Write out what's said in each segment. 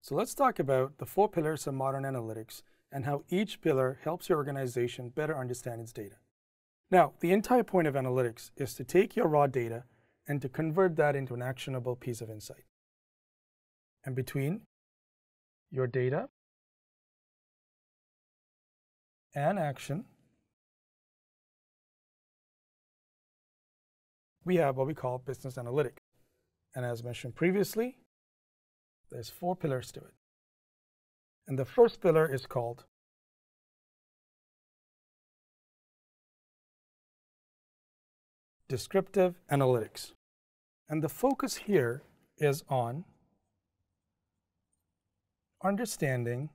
So let's talk about the 4 pillars of modern analytics and how each pillar helps your organization better understand its data. Now, the entire point of analytics is to take your raw data and to convert that into an actionable piece of insight. And between your data and action, we have what we call business analytics. And as mentioned previously, there's 4 pillars to it. And the first pillar is called Descriptive Analytics. And the focus here is on understanding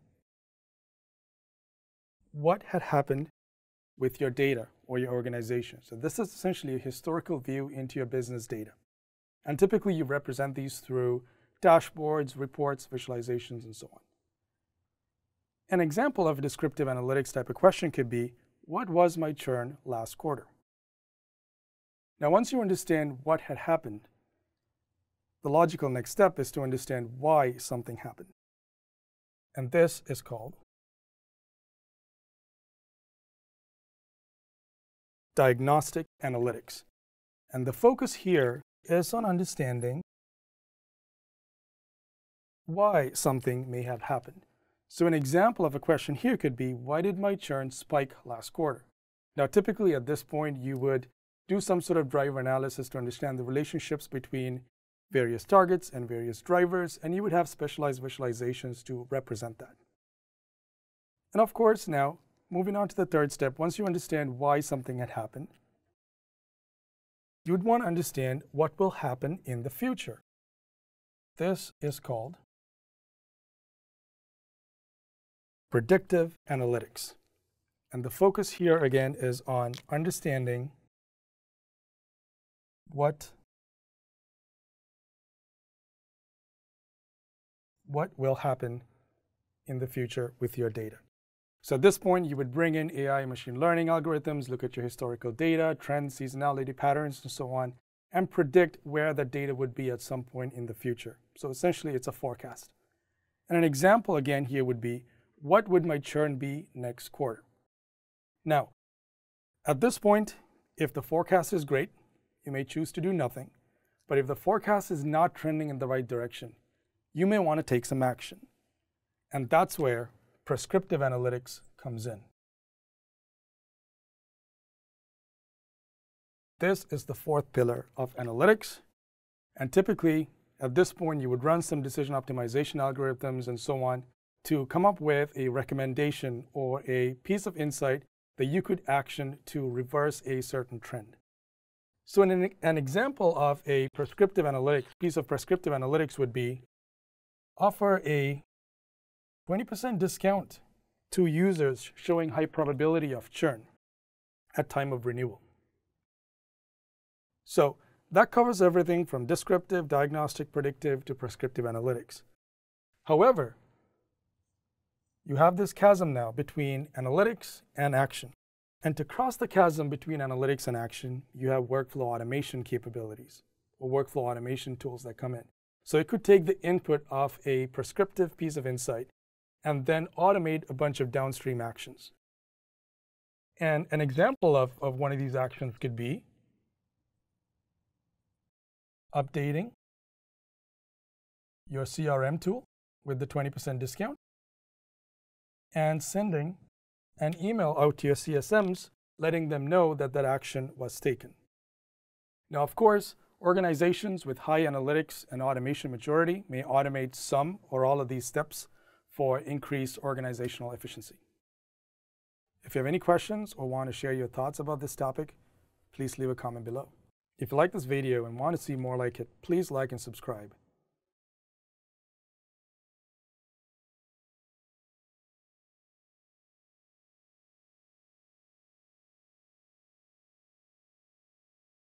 what had happened with your data or your organization. So this is essentially a historical view into your business data. And typically you represent these through dashboards, reports, visualizations, and so on. An example of a descriptive analytics type of question could be, what was my churn last quarter? Now, once you understand what had happened, the logical next step is to understand why something happened. And this is called Diagnostic Analytics. And the focus here is on understanding why something may have happened. So an example of a question here could be, why did my churn spike last quarter? Now, typically at this point, you would do some sort of driver analysis to understand the relationships between various targets and various drivers, and you would have specialized visualizations to represent that. And of course, now, moving on to the third step, once you understand why something had happened, you would want to understand what will happen in the future. This is called Predictive Analytics. And the focus here again is on understanding what will happen in the future with your data. So at this point, you would bring in AI and machine learning algorithms, look at your historical data, trends, seasonality patterns, and so on, and predict where that data would be at some point in the future. So essentially, it's a forecast. And an example again here would be, what would my churn be next quarter? Now, at this point, if the forecast is great, you may choose to do nothing. But if the forecast is not trending in the right direction, you may want to take some action. And that's where prescriptive analytics comes in. This is the 4th pillar of analytics. And typically, at this point, you would run some decision optimization algorithms and so on to come up with a recommendation or a piece of insight that you could action to reverse a certain trend. So an example of a prescriptive analytics, piece of prescriptive analytics would be offer a 20% discount to users showing high probability of churn at time of renewal. So that covers everything from descriptive, diagnostic, predictive to prescriptive analytics. However, you have this chasm now between analytics and action. And to cross the chasm between analytics and action, you have workflow automation capabilities or workflow automation tools that come in. So it could take the input of a prescriptive piece of insight and then automate a bunch of downstream actions. And an example of one of these actions could be updating your CRM tool with the 20% discount and sending an email out to your CSMs letting them know that that action was taken. Now, of course, organizations with high analytics and automation maturity may automate some or all of these steps for increased organizational efficiency. If you have any questions or want to share your thoughts about this topic, please leave a comment below. If you like this video and want to see more like it, please like and subscribe.